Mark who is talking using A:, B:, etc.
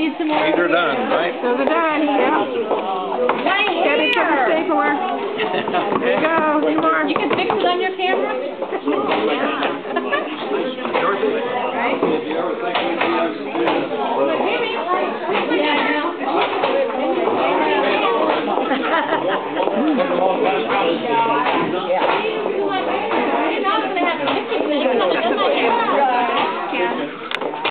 A: need some more.
B: These are done, right?
C: So they're done, yeah. Get it to the stapler. There you go, two more.
A: You can fix it on your camera?
C: Yeah.